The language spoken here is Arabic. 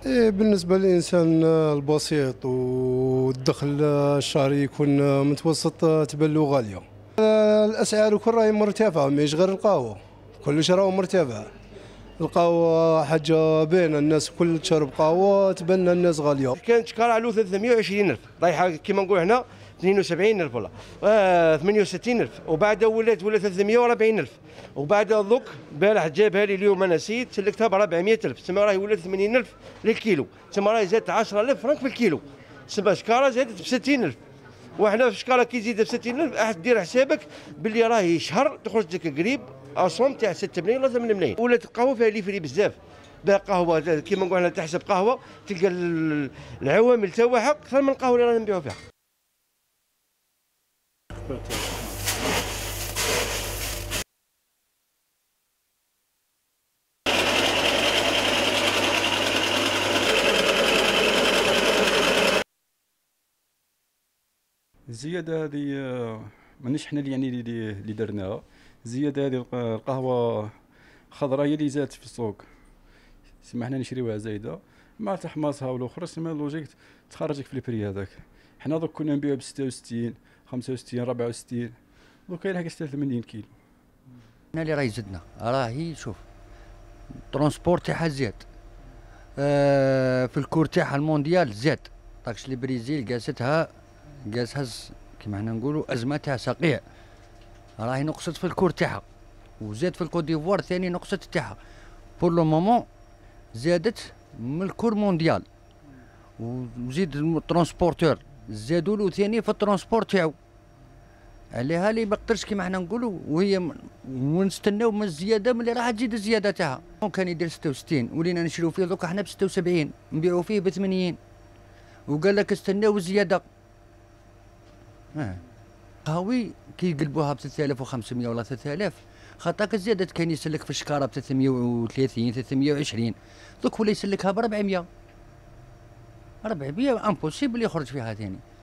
إيه، بالنسبة للإنسان البسيط والدخل الشهري يكون متوسط تبان له غالية. الأسعار كل راهي مرتفعة، ماهيش غير القهوة، كلش راهو مرتفع. القهوة حاجة باينة، الناس كل تشرب قهوة تبان لها الناس غالية. كانت شكارة على 320,000 رايحة كيما نقولوا هنا 72,000 ولا 68,000، وبعد ولات 340,000، وبعد دوك البارح جابها لي اليوم انا سيد سلكتها ب 400,000، تسمى راهي ولات 80,000 للكيلو، تسمى راهي زادت 10,000 فرنك في الكيلو، تسمى شكارة زادت ب 60,000. وحنا في شكارة كي تزيد ب 60,000 راح دير حسابك باللي راهي شهر تخرج لك قريب اصوم تاع 6 ملايين ولا 8 ملايين. ولات القهوه فيها لي فري بزاف، باه قهوه كيما نقول احنا تحسب قهوه تلقى العوامل تاعها اكثر من القهوه اللي رانا نبيعوا فيها. الزيادة هذه مانيش حنا يعني اللي درناها. الزيادة هذه القهوة خضراء هي اللي زادت في السوق، سما حنا نشريوها زايدة مع تحماصها والاخرى، سما لوجيك تخرجك في البري هذاك. حنا دوك كنا نبيعو ب 66 65 64، دوك كاين حاجة 80 كيلو. حنا اللي راهي زدنا راهي شوف الترونسبور تاعها زاد، في الكور تاعها المونديال زاد، داكش البريزيل قاستها كيما حنا نقولوا ازمه تاع صقيع، راهي نقصت في الكور تاعها، وزاد في الكوت ديفوار ثاني نقصت تاعها. بور لو مومون زادت من الكور مونديال، وزيد الترونسبورتور زادوا له ثاني في الترونسبور تاعو، عليها لي ما قدرش كيما حنا نقولوا، وهي ونستناو من الزياده ملي راح تزيد الزياده تاعها. كان يدير 66 ولينا نشريو فيه دوكا حنا ب 76 نبيعوا فيه ب 80، وقال لك استناو الزياده. قهوي كي يقلبوها ب 3500 ولا 3000، خاطرك زادت كان يسلك في الشكاره ب 330 320، دوك ولا يسلكها ب 400 امبوسيبل يخرج فيها ثاني.